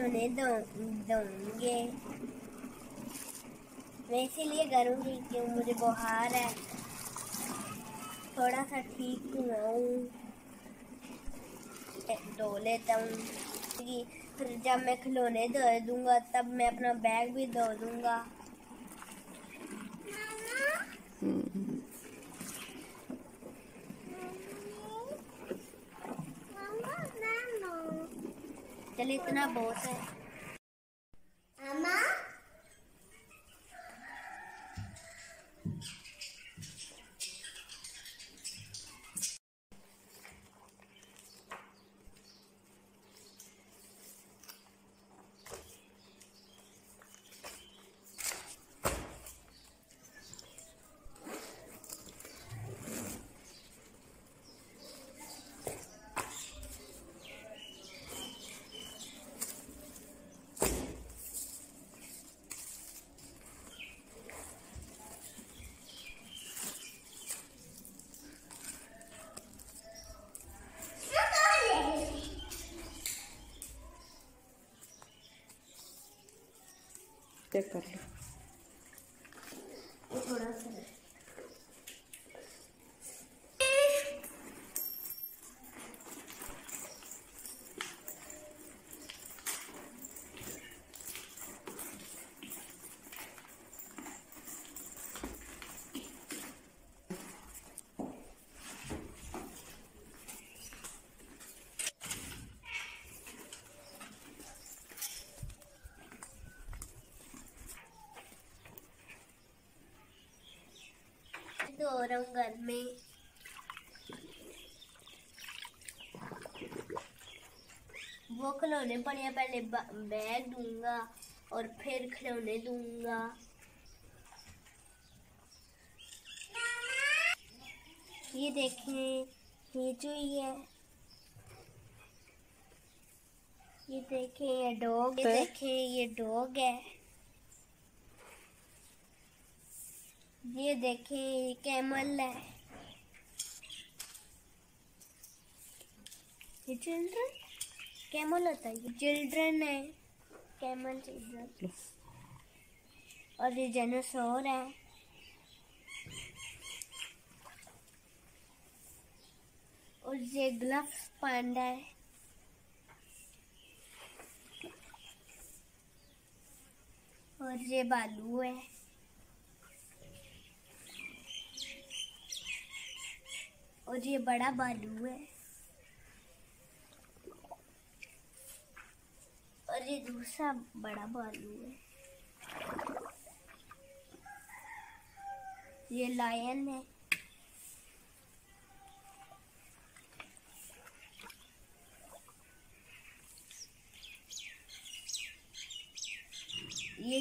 खिलौने दूंगे। मैं इसीलिए करूँगी कि मुझे बुखार है, थोड़ा सा ठीक हुआ हूँ, धो लेता हूँ। फिर जब मैं खिलौने धो दूंगा तब मैं अपना बैग भी धो दूंगा। चलिए इतना बहुत है। चेक कर लो। थोड़ा सा तो हो रहा हूँ घर में। वो खिलौने पड़े, पहले बैग दूंगा और फिर खिलौने दूंगा। ये देखें, ये चूही है, ये देखें ये डॉग, ये देखें ये डॉग है, ये देखें ये कैमल है, ये चिल्ड्रन कैमल होता है, ये चिल्ड्रन है, कैमल चिल्ड्रन। और ये डायनासोर है, और ये ग्लव्स पांडा है, और ये भालू है, और ये बड़ा भालू है, और ये दूसरा बड़ा भालू है, ये लायन है, ये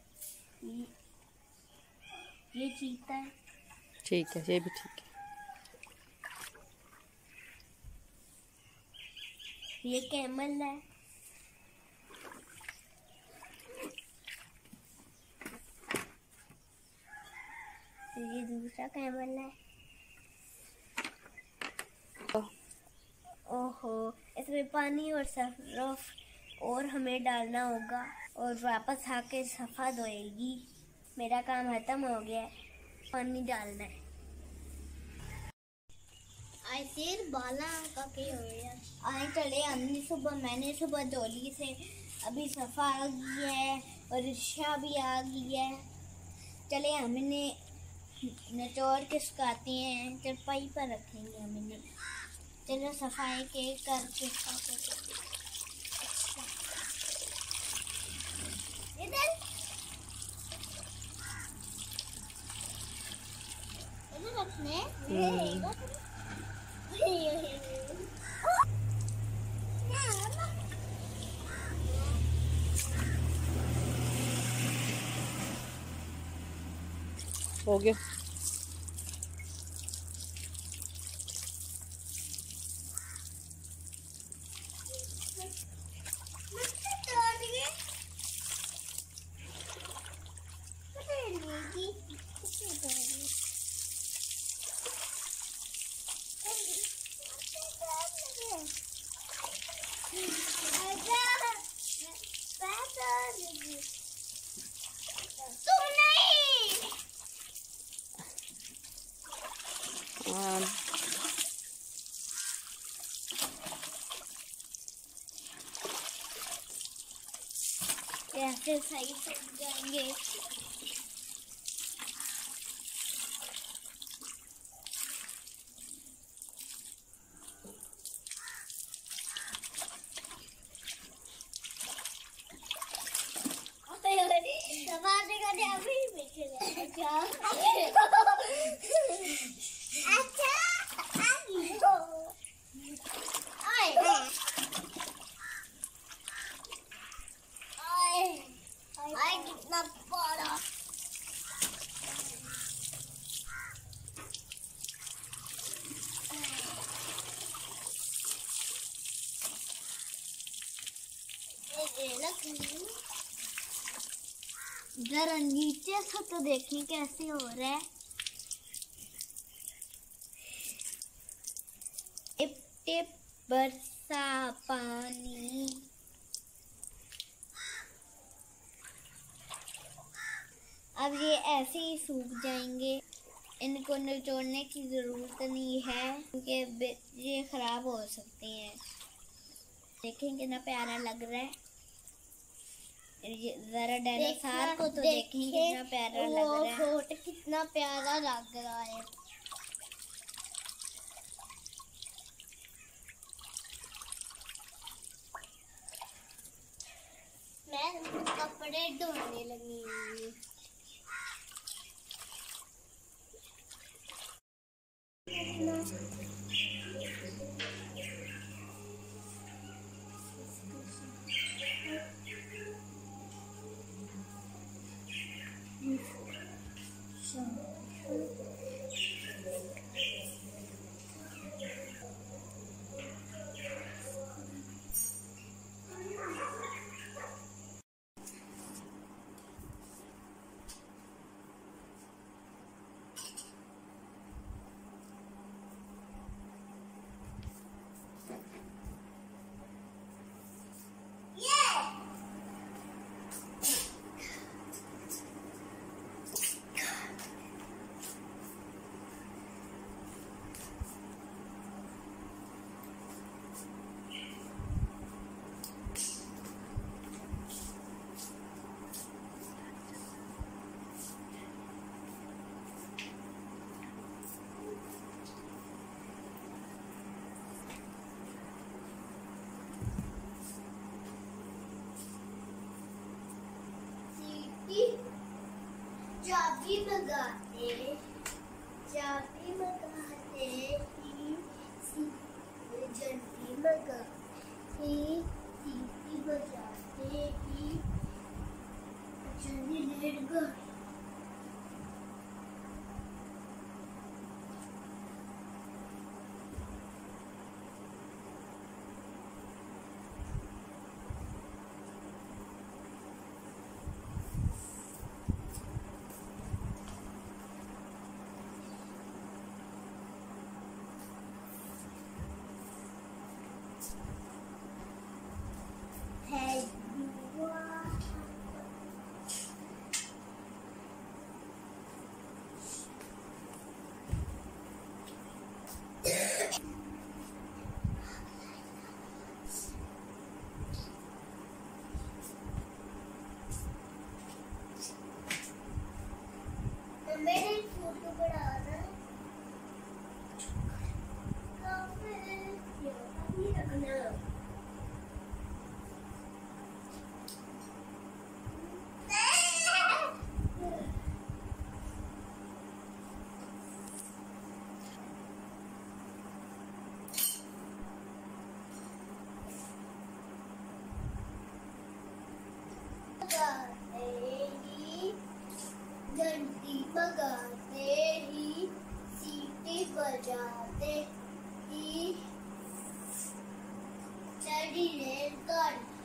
चीता है। ठीक है, ये भी ठीक है। ये कैमल है, ये दूसरा कैमल है। ओहो, इसमें पानी और सर्फ और हमें डालना होगा और वापस आके सफा धोएगी। मेरा काम खत्म हो गया है, पानी डालना है। आई तेर बाला का क्या हो गया? आई चले हमने मैंने सुबह धो ली से, अभी सफा आ गई है और रिक्शा भी आ गई है। चले हमने निचोड़ के सुखाते हैं, चरपाई पर रखेंगे हमने। चलो सफाई के करके इधर रखने हो गया। तुम नहीं। हाँ, कैसे सही सूख जाएंगे। अभी अच्छा कितना बड़ा। जरा नीचे से तो देखिए कैसे हो रहा है। टिप टिप बरसा पानी। अब ये ऐसे ही सूख जाएंगे, इनको निचोड़ने की ज़रूरत नहीं है क्योंकि ये ख़राब हो सकते हैं। देखें कितना प्यारा लग रहा है। जरा डायनासोर को तो देखें कितना प्यारा लग रहा है। फोटो कितना प्यारा लग रहा है। मैं कपड़े धोने लगी हूँ। चाबी मंगाते ही जल्दी मंगाते सीटी बजाते ही जल्दी लेट गए। मेरे फोटो बढ़ाना अभी रखना। घंटी बजाते ही सीटी बजाते ही चढ़ी रेलगाड़ी।